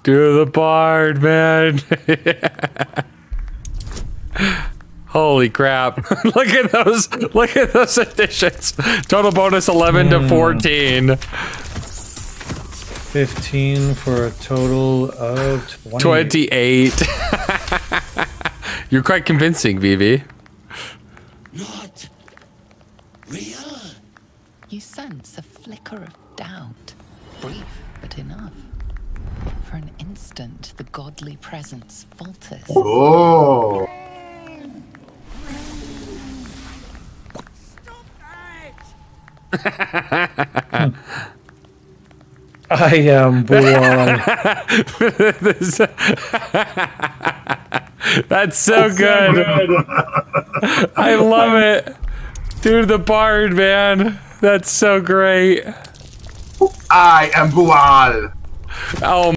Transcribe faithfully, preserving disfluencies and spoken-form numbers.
Do the bard, man. Holy crap. Look at those. Look at those additions. Total bonus eleven mm. to fourteen. fifteen for a total of twenty-eight. twenty-eight. You're quite convincing, Vivi. Not real. You sense a flicker of doubt. Brief, but enough. For an instant, the godly presence falters. Oh. I am born. That's so That's good. So good. I love it. Dude, the bard, man. That's so great. I am Bual. Oh.